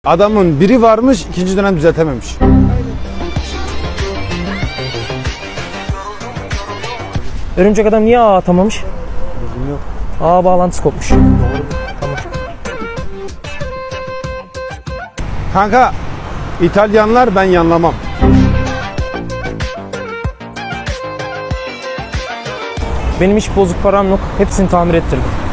Adamın biri varmış, ikinci dönem düzeltememiş. Örümcek adam niye ağ atamamış? Bilmiyorum. Ağ bağlantısı kopmuş. Kanka, İtalyanlar ben yanlamam. Benim hiç bozuk param yok. Hepsini tamir ettirdim.